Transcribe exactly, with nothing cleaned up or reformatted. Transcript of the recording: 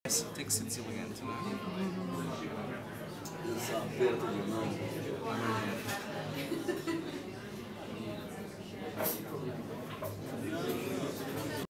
Texto deselegante, não é? Esse aperto de mão.